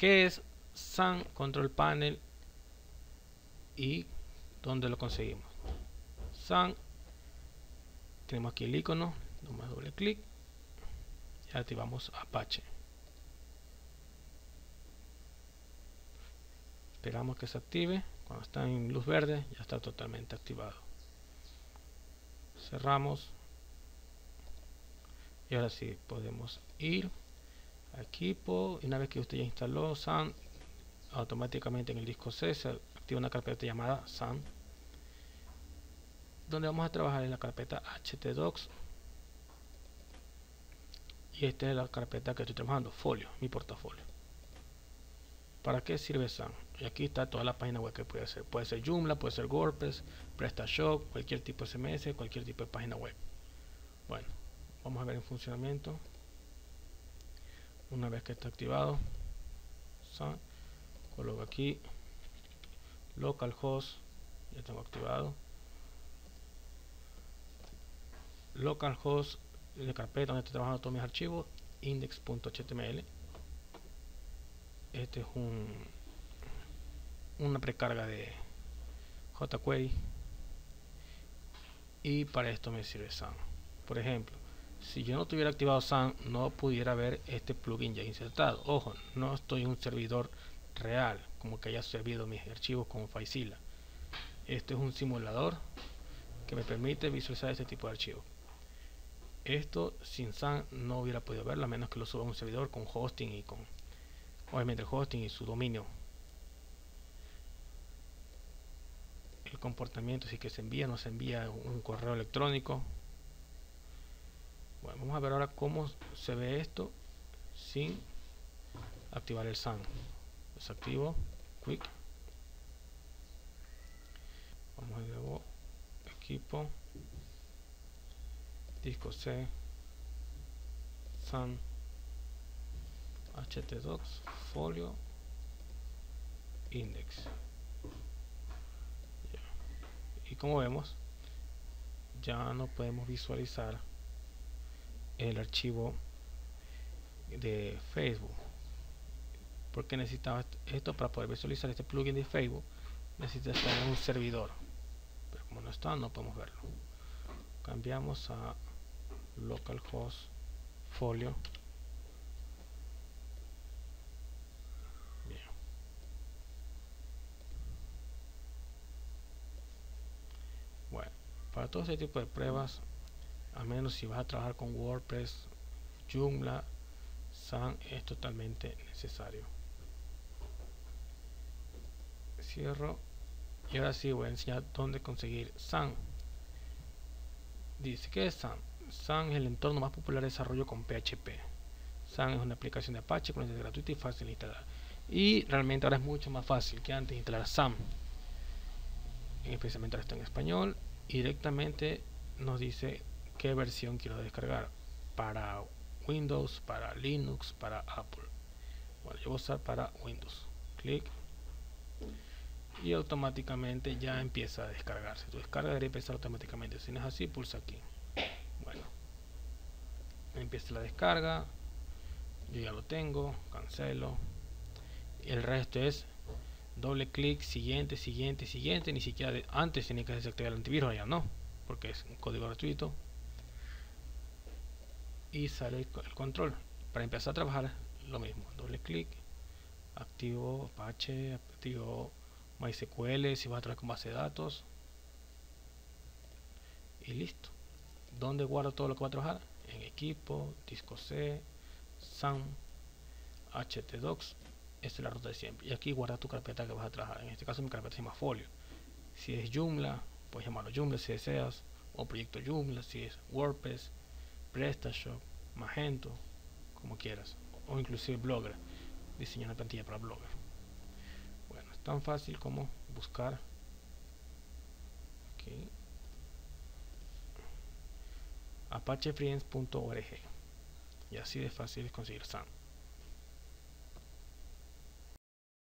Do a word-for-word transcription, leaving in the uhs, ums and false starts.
¿Qué es Sun Control Panel y dónde lo conseguimos? Sun, tenemos aquí el icono, damos doble clic y activamos Apache. Esperamos que se active. Cuando está en luz verde ya está totalmente activado. Cerramos y ahora sí podemos ir a equipo. Y una vez que usted ya instaló Sun, automáticamente en el disco C se activa una carpeta llamada Sun, donde vamos a trabajar en la carpeta htdocs, y esta es la carpeta que estoy trabajando, folio, mi portafolio. ¿Para qué sirve Sun? Y aquí está toda la página web que puede ser. Puede ser Joomla, puede ser WordPress, PrestaShop, cualquier tipo de S M S, cualquier tipo de página web. Bueno, vamos a ver en funcionamiento. Una vez que está activado Sun, coloco aquí localhost, ya tengo activado localhost, de carpeta donde estoy trabajando todos mis archivos, index punto h t m l. Este es un una precarga de jQuery y para esto me sirve Sun. Por ejemplo, si yo no tuviera activado Sun, no pudiera ver este plugin ya insertado. Ojo, no estoy en un servidor real como que haya servido mis archivos con FileZilla. Este es un simulador que me permite visualizar este tipo de archivos. Esto sin Sun no hubiera podido verlo, a menos que lo suba a un servidor con hosting y con obviamente el hosting y su dominio. El comportamiento, si que se envía, no se envía un correo electrónico. Bueno, vamos a ver ahora cómo se ve esto sin activar el Sun. Desactivo Quick. Vamos de nuevo, equipo, disco C, Sun, htdocs, folio, index. Y como vemos, ya no podemos visualizar el archivo de Facebook, porque necesitaba esto para poder visualizar este plugin de Facebook. Necesita estar en un servidor, pero como no está, no podemos verlo. Cambiamos a localhost folio. Bien. Bueno, para todo este tipo de pruebas, a menos si vas a trabajar con WordPress, Joomla, Sun es totalmente necesario. Cierro y ahora sí voy a enseñar dónde conseguir Sun. Dice que es Sun. Sun es el entorno más popular de desarrollo con P H P. Sun es una aplicación de Apache con licencia gratuita y fácil de instalar. Y realmente ahora es mucho más fácil que antes instalar Sun. Especialmente ahora está en español y directamente nos dice qué versión quiero descargar, para Windows, para Linux, para Apple. Bueno, yo voy a usar para Windows. Clic y automáticamente ya empieza a descargarse. Tu descarga debería empezar automáticamente. Si no es así, pulsa aquí. Bueno, empieza la descarga. Yo ya lo tengo, cancelo. El resto es doble clic, siguiente, siguiente, siguiente. Ni siquiera de, antes tenía que desactivar el antivirus, ya no, porque es un código gratuito. Y sale el, el control. Para empezar a trabajar, lo mismo, doble clic, activo Apache, activo MySQL si vas a trabajar con base de datos y listo. ¿Dónde guardo todo lo que va a trabajar? En equipo, disco C, Sun, htdocs. Esta es la ruta de siempre. Y aquí guarda tu carpeta que vas a trabajar. En este caso mi carpeta se llama folio. Si es Joomla, puedes llamarlo Joomla si deseas, o proyecto Joomla. Si es WordPress, PrestaShop, Magento, como quieras, o inclusive Blogger, diseñar una plantilla para Blogger. Bueno, es tan fácil como buscar aquí apache friends punto org y así de fácil es conseguir Sun.